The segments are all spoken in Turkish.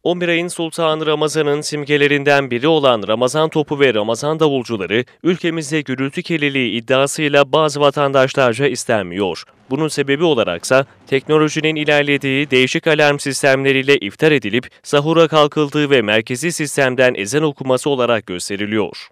11 ayın sultanı Ramazan'ın simgelerinden biri olan Ramazan topu ve Ramazan davulcuları ülkemizde gürültü kirliliği iddiasıyla bazı vatandaşlarca istenmiyor. Bunun sebebi olaraksa teknolojinin ilerlediği değişik alarm sistemleriyle iftar edilip sahura kalkıldığı ve merkezi sistemden ezan okuması olarak gösteriliyor.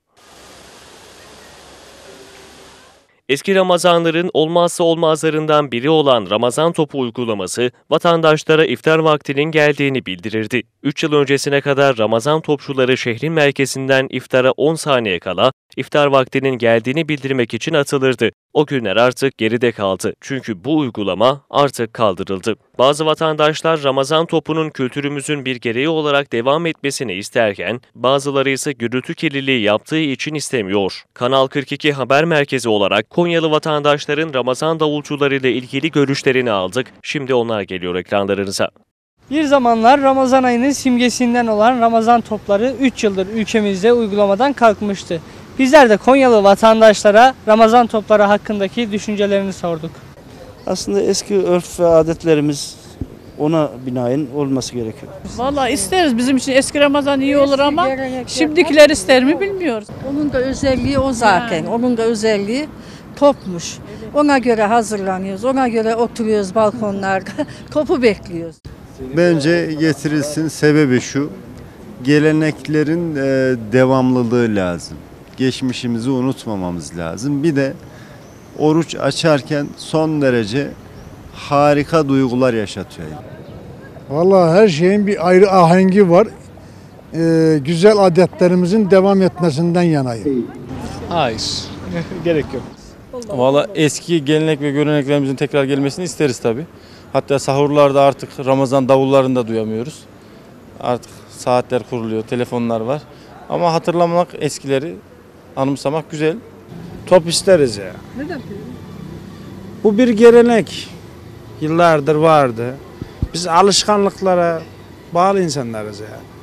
Eski Ramazanların olmazsa olmazlarından biri olan Ramazan topu uygulaması vatandaşlara iftar vaktinin geldiğini bildirirdi. 3 yıl öncesine kadar Ramazan topçuları şehrin merkezinden iftara 10 saniye kala iftar vaktinin geldiğini bildirmek için atılırdı. O günler artık geride kaldı çünkü bu uygulama artık kaldırıldı. Bazı vatandaşlar Ramazan topunun kültürümüzün bir gereği olarak devam etmesini isterken bazıları ise gürültü kirliliği yaptığı için istemiyor. Kanal 42 Haber Merkezi olarak Konyalı vatandaşların Ramazan davulcularıyla ilgili görüşlerini aldık. Şimdi onlar geliyor ekranlarınıza. Bir zamanlar Ramazan ayının simgesinden olan Ramazan topları 3 yıldır ülkemizde uygulamadan kalkmıştı. Bizler de Konyalı vatandaşlara Ramazan topları hakkındaki düşüncelerini sorduk. Aslında eski örf ve adetlerimiz ona binaen olması gerekiyor. Vallahi isteriz, bizim için eski Ramazan iyi olur ama şimdikiler ister mi bilmiyoruz. Onun da özelliği o zaten. Onun da özelliği topmuş. Ona göre hazırlanıyoruz. Ona göre oturuyoruz balkonlarda. Topu bekliyoruz. Bence getirilsin, sebebi şu: geleneklerin devamlılığı lazım. Geçmişimizi unutmamamız lazım. Bir de oruç açarken son derece harika duygular yaşatıyor. Vallahi her şeyin bir ayrı ahengi var. Güzel adetlerimizin devam etmesinden yanayım. Hayır, gerek yok. Vallahi eski gelenek ve göreneklerimizin tekrar gelmesini isteriz tabii. Hatta sahurlarda artık Ramazan davullarını da duyamıyoruz. Artık saatler kuruluyor, telefonlar var. Ama hatırlamak, eskileri anımsamak güzel. Top isteriz ya. Neden? Bu bir gelenek. Yıllardır vardı. Biz alışkanlıklara bağlı insanlarız ya.